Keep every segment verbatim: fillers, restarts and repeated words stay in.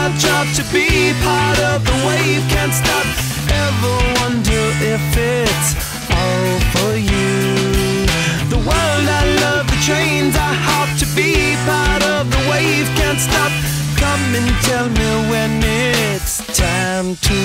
our job to be part of the wave. Can't stop, ever wonder if it's all for you. The world I love, the trains I hop to be part of the wave. Can't stop, come and tell me when it's time to.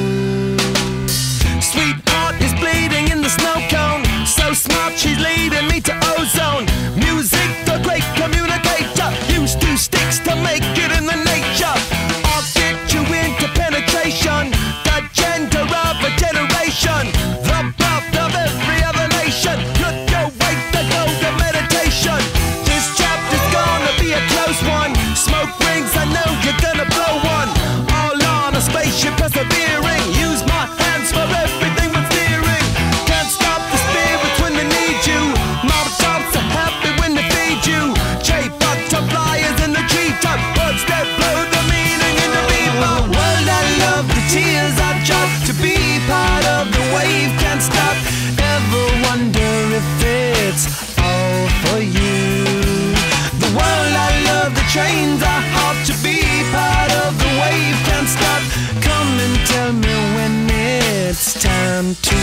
Sweetheart is bleeding in the snow cone, so smart she's leading me to ozone. Music, the great communicator, used two sticks to make it in the nature. I'll get you into penetration, the gender of a generation, the birth of every other nation. Look your way to go to meditation. This chapter's gonna be a close one. Smoke rings, I know you're gonna blow one. All on a spaceship persevering, use my hands for everything but steering. Can't stop the spirits when they need you. Mob tops are happy when they feed you. J butterflies in the treetop, birds that blow the meaning in the bebop. World I love, the tears I drop to be part of the wave. Can't stop, ever wonder if it's all for you. The world I love, the trains I hop to be part of the wave. Can't stop, come and tell me when it's time to.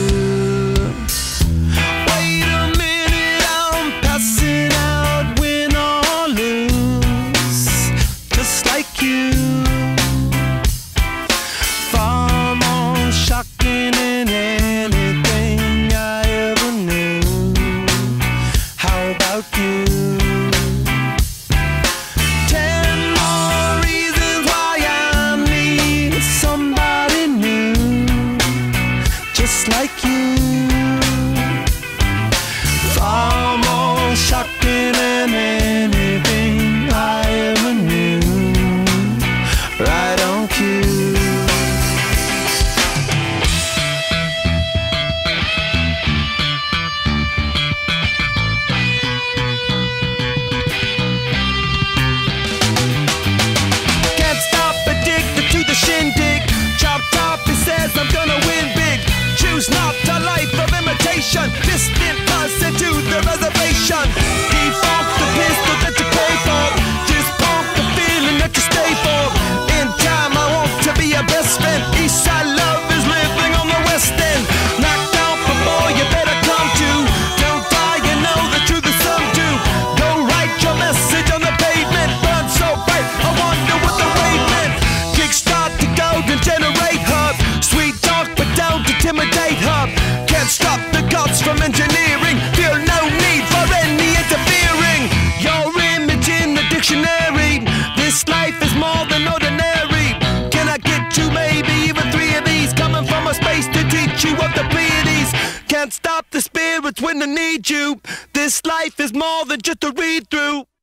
Wait a minute, I'm passing out, win or lose, just like you. Far more shocking than anything I ever knew. How about you? Ten more reasons why I need somebody new, just like you. Far more shocking than anything I ever knew. Right on cue. Can't stop, addicted to the shindig. Chop top, he says I'm gonna win big. Choose not a life of imitation. Distant person to the reservation. Default the pistol that you pay for. Just pump the feeling that you stay for. In time I want to be your best friend. Eastside love is living on the west end. Knocked out before you better come to. Don't die, you know the truth is some do. Go write your message on the pavement. Burn so bright, I wonder what the wave meant. Kickstart the golden generate hub. Sweet talk but don't intimidate hub. Can't stop the gods from engineering. Feel no need for any interfering. Your image in the dictionary. This life is more than ordinary. Can I get you maybe even three of these? Coming from a space to teach you of the Pleiades. Can't stop the spirits when they need you. This life is more than just a read through.